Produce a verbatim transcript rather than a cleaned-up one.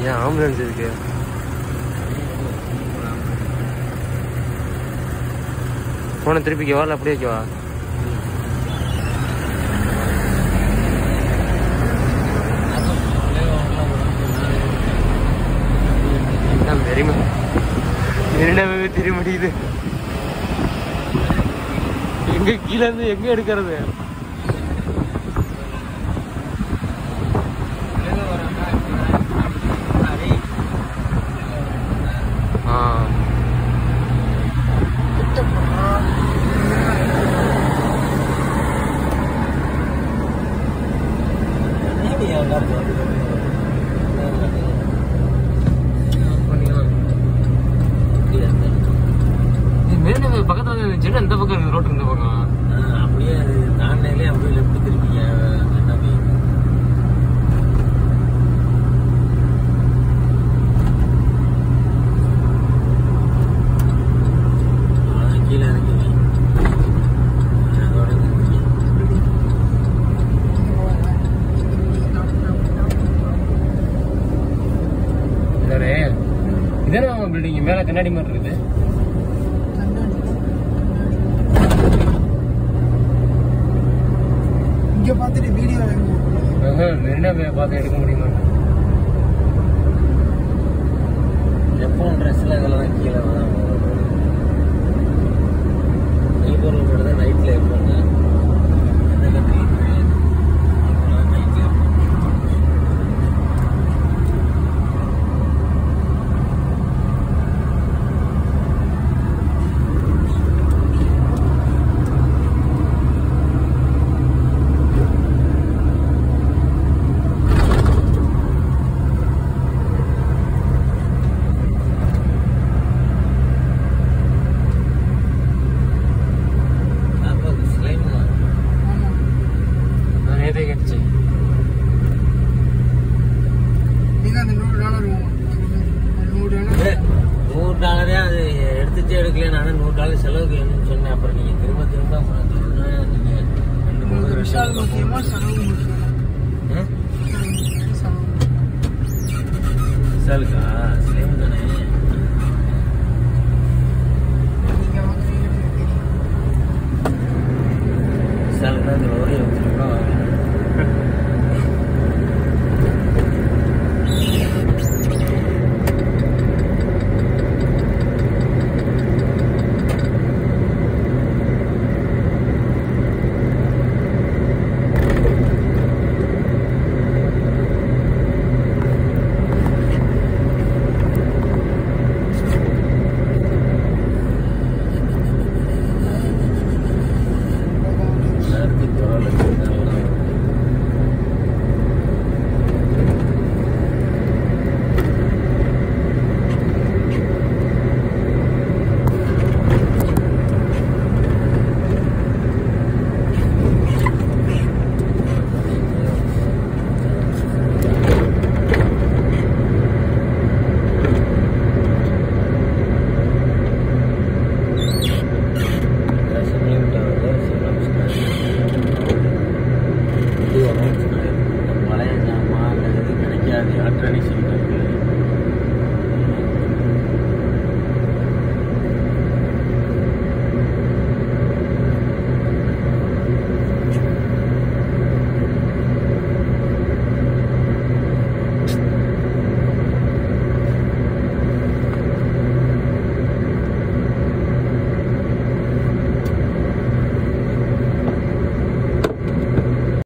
ஏன் ஆம்புலன்ஸ் இருக்கு? போன திருப்பிக்கவா இல்லை அப்படியே வைக்கவா? தெரியுமா என்னவே தெரிய முடியுது. எங்க கீழே இருந்து எங்க எடுக்கிறது? பக்கத்துல இந்த பக்கம் ரோட்டு இந்த பக்கம் அப்படியே தாண்டிலே அப்படியே லெஃப்ட் திருப்பிங்க. கீழே இருக்கு இதான பில்டிங் மேல கண்ணாடி மாதிரி இருக்குது. இங்க பார்த்துட்டு வீடியோ மெரினா பே பார்த்து எடுக்க முடியுமா? எப்போ ட்ரெஸ்ல இதெல்லாம் கீழே தான் நெய்பரோட தான் நைட்ல இருப்பாங்க. எந்த கண்ட்ரி நைட்ல நூறு டாலரே அது எடுத்துட்டு எடுக்கல. நானும் நூறு டாலர் செலவுக்கு வேணும்னு சொன்னேன். அப்புறம் நீங்க திரும்ப திரும்ப நீங்க ரெண்டு மூணு விசாலுக்கா சேம் தானே. விசாலுக்கு தான் இந்த லோரி வச்சிருக்கோம்.